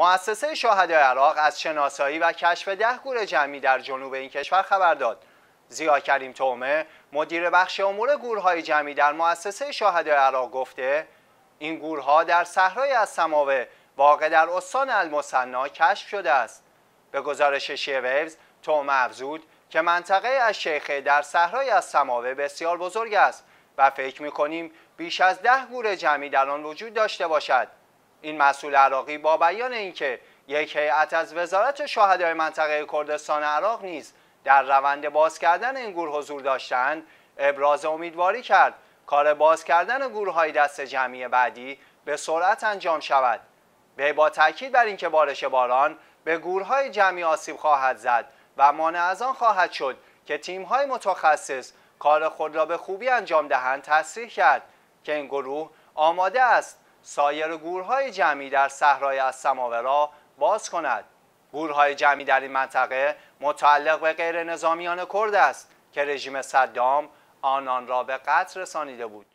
مؤسسه شهدای عراق از شناسایی و کشف 10 گور جمعی در جنوب این کشور خبر داد. ضیا کریم طعمه، مدیر بخش امور گورهای جمعی در مؤسسه شهدای عراق گفته این گورها در صحرای السماوه واقع در استان المثنی کشف شده است. به گزارش شیویوز، طعمه افزود که منطقه الشیخه در صحرای السماوه بسیار بزرگ است و فکر می‌کنیم بیش از 10 گور جمعی در آن وجود داشته باشد. این مسئول عراقی با بیان اینکه یک هیئت از وزارت شهدای منطقه کردستان عراق نیز در روند باز کردن این گور حضور داشتند، ابراز امیدواری کرد کار باز کردن گورهای دست جمعی بعدی به سرعت انجام شود. وی با تاکید بر اینکه بارش باران به گورهای جمعی آسیب خواهد زد و مانع از آن خواهد شد که تیم‌های متخصص کار خود را به خوبی انجام دهند، تصریح کرد که این گروه آماده است سایر گورهای جمعی در صحرای السماوه را باز کند. گورهای جمعی در این منطقه متعلق به غیر نظامیان کرد است که رژیم صدام آنان را به قتل رسانیده بود.